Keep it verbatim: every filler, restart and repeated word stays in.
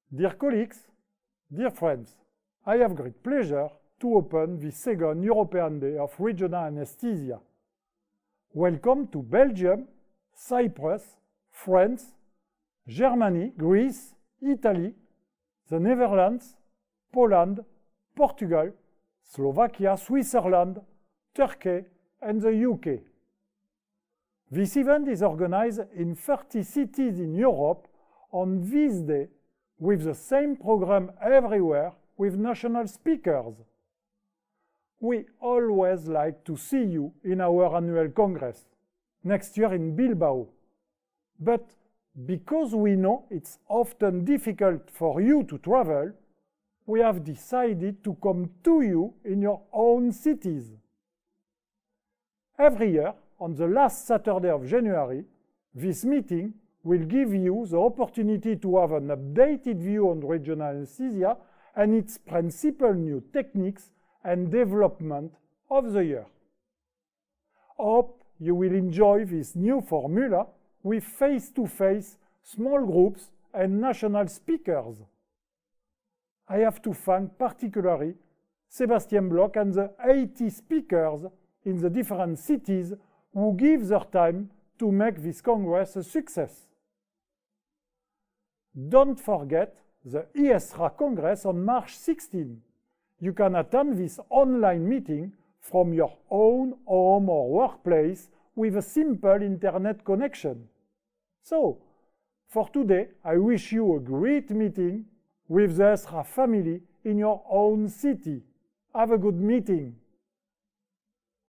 Dear colleagues, dear friends, I have great pleasure to open the second European Day of Regional Anesthesia. Welcome to Belgium, Cyprus, France, Germany, Greece, Italy, the Netherlands, Poland, Portugal, Slovakia, Switzerland, Turkey, and the U K. This event is organized in thirty cities in Europe on this day with the same program everywhere with national speakers. We always like to see you in our annual Congress, next year in Bilbao. But because we know it's often difficult for you to travel, we have decided to come to you in your own cities. Every year, on the last Saturday of January, this meeting will give you the opportunity to have an updated view on regional anesthesia and its principal new techniques and development of the year. Hope you will enjoy this new formula with face-to-face small groups and national speakers. I have to thank particularly Sebastian Bloch and the eighty speakers in the different cities who give their time to make this Congress a success. Don't forget the ESRA Congress on March sixteenth. You can attend this online meeting from your own home or workplace with a simple internet connection. So, for today, I wish you a great meeting with the ESRA family in your own city. Have a good meeting.